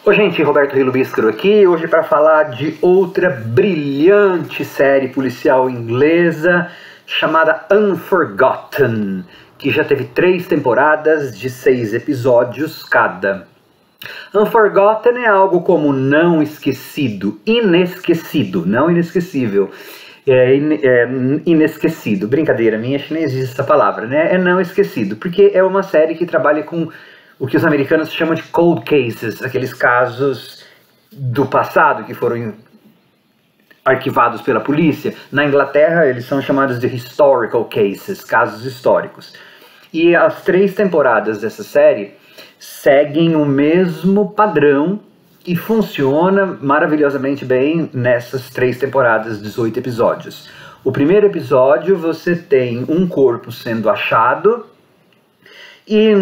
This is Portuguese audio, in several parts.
Oi gente, Roberto Rilo Bíscaro aqui, hoje para falar de outra brilhante série policial inglesa chamada Unforgotten, que já teve 3 temporadas de 6 episódios cada. Unforgotten é algo como não esquecido, inesquecido, não inesquecível. Inesquecido, brincadeira, minha chinês diz essa palavra, né? É não esquecido, porque é uma série que trabalha com o que os americanos chamam de cold cases, aqueles casos do passado que foram arquivados pela polícia. Na Inglaterra eles são chamados de historical cases, casos históricos. E as 3 temporadas dessa série seguem o mesmo padrão e funciona maravilhosamente bem nessas 3 temporadas, 18 episódios. O primeiro episódio você tem um corpo sendo achado e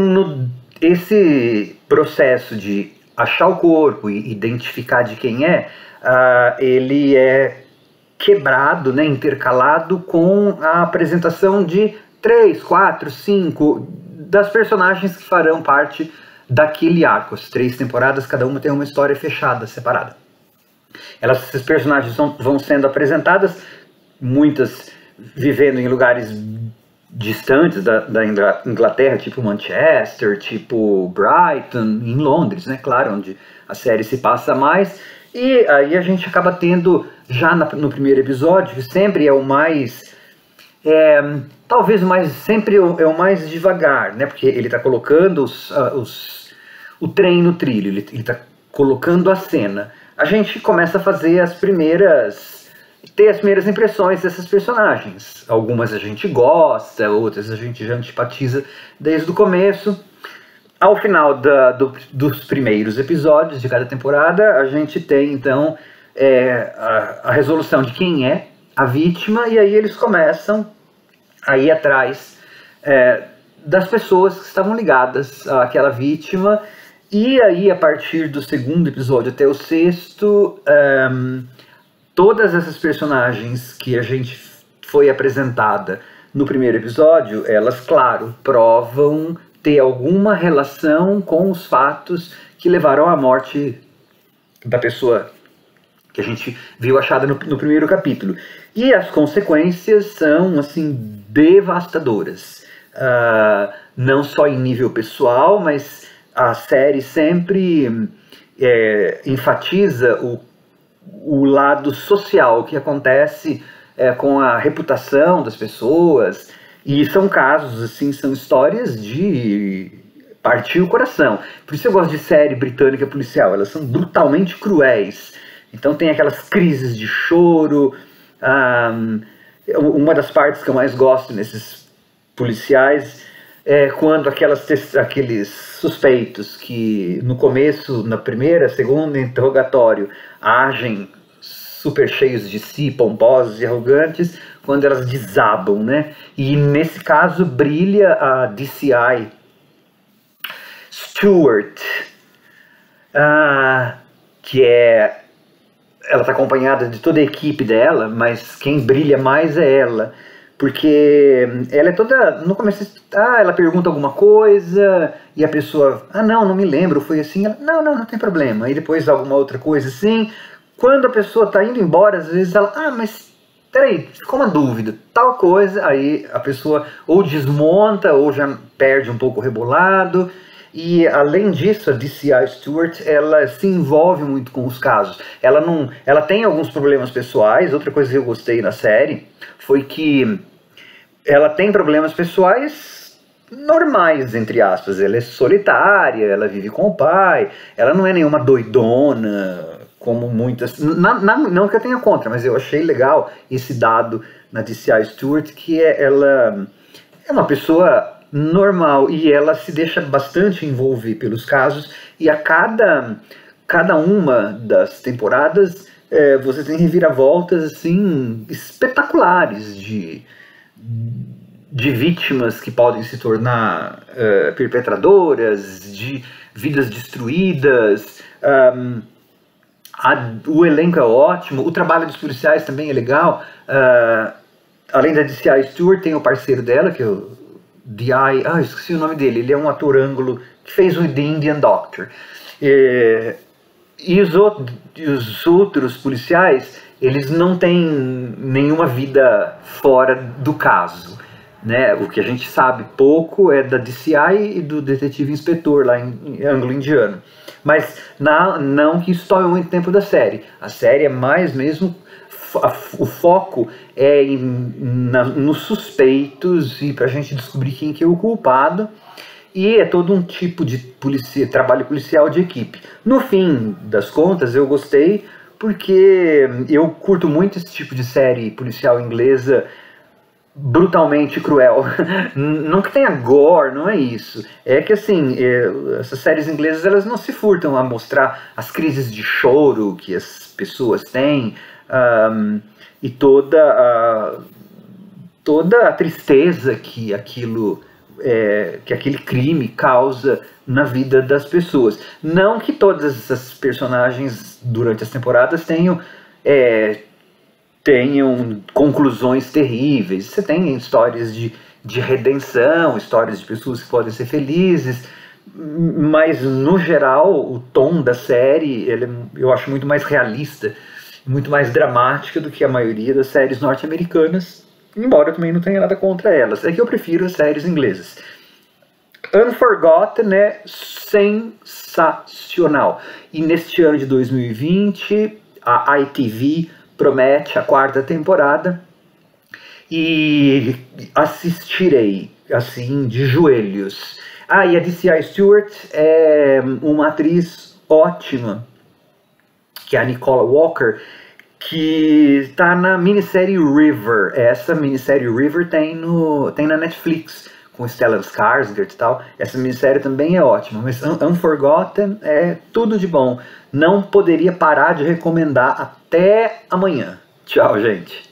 esse processo de achar o corpo e identificar de quem é, ele é quebrado, né, intercalado com a apresentação de 3, 4, 5 das personagens que farão parte daquele arco. As 3 temporadas, cada uma tem uma história fechada, separada. Esses personagens vão sendo apresentadas, muitas vivendo em lugares distantes da Inglaterra, tipo Manchester, tipo Brighton, em Londres, né, claro, onde a série se passa mais. E aí a gente acaba tendo, já no primeiro episódio, que sempre é o mais... talvez sempre é o mais devagar, né, porque ele está colocando o trem no trilho, ele está colocando a cena. A gente começa a fazer ter as primeiras impressões dessas personagens. Algumas a gente gosta, outras a gente já antipatiza desde o começo. Ao final dos primeiros episódios de cada temporada, a gente tem então a resolução de quem é a vítima, e aí eles começam a ir atrás das pessoas que estavam ligadas àquela vítima. E aí, a partir do segundo episódio até o 6º, todas essas personagens que a gente foi apresentada no primeiro episódio, elas, claro, provam ter alguma relação com os fatos que levaram à morte da pessoa que a gente viu achada no primeiro capítulo. E as consequências são, assim, devastadoras. Não só em nível pessoal, mas a série sempre enfatiza o lado social, o que acontece com a reputação das pessoas. E são casos, assim, são histórias de partir o coração. Por isso eu gosto de série britânica policial, elas são brutalmente cruéis. Então tem aquelas crises de choro. Uma das partes que eu mais gosto nesses policiais é quando aqueles suspeitos que no começo, na primeira, segunda interrogatório, agem super cheios de si, pomposos e arrogantes, quando elas desabam, né? E nesse caso brilha a DCI Stewart, que ela está acompanhada de toda a equipe dela, mas quem brilha mais é ela, porque ela é toda, no começo, ela pergunta alguma coisa, e a pessoa, não me lembro, foi assim, ela, não tem problema, e depois alguma outra coisa assim. Quando a pessoa está indo embora, às vezes ela, mas peraí, ficou uma dúvida, tal coisa, aí a pessoa ou desmonta, ou já perde um pouco o rebolado. E além disso, a DCI Stewart, ela se envolve muito com os casos. Ela tem alguns problemas pessoais. Outra coisa que eu gostei na série foi que ela tem problemas pessoais normais, entre aspas. Ela é solitária, ela vive com o pai, ela não é nenhuma doidona, como muitas... Não que eu tenha contra, mas eu achei legal esse dado na DCI Stewart, que ela é uma pessoa normal, e ela se deixa bastante envolver pelos casos, e a cada uma das temporadas você tem reviravoltas assim espetaculares de vítimas que podem se tornar perpetradoras, de vidas destruídas. O elenco é ótimo, o trabalho dos policiais também é legal. Além da DCI Stewart, tem o parceiro dela, que é o esqueci o nome dele, ele é um ator ângulo que fez o The Indian Doctor. E os outros policiais, eles não têm nenhuma vida fora do caso, né? O que a gente sabe pouco é da DCI e do detetive inspetor lá em anglo-indiano. Mas não que isso tome muito tempo da série. A série é mais mesmo... O foco é nos suspeitos e pra gente descobrir quem que é o culpado. E é todo um tipo de trabalho policial de equipe. No fim das contas, eu gostei porque eu curto muito esse tipo de série policial inglesa brutalmente cruel. Não que tenha gore, não é isso. É que assim, essas séries inglesas, elas não se furtam a mostrar as crises de choro que as pessoas têm, e toda a tristeza que aquele crime causa na vida das pessoas. Não que todas essas personagens durante as temporadas tenham conclusões terríveis. Você tem histórias de redenção, histórias de pessoas que podem ser felizes, mas no geral o tom da série eu acho muito mais realista, muito mais dramática do que a maioria das séries norte-americanas, embora eu também não tenha nada contra elas. É que eu prefiro as séries inglesas. Unforgotten é sensacional. E neste ano de 2020, a ITV promete a 4ª temporada. E assistirei, assim, de joelhos. E a DCI Stewart é uma atriz ótima, que é a Nicola Walker, que está na minissérie River. Essa minissérie River tem na Netflix, com Stellan Skarsgård e tal. Essa minissérie também é ótima, mas Unforgotten é tudo de bom. Não poderia parar de recomendar até amanhã. Tchau, gente.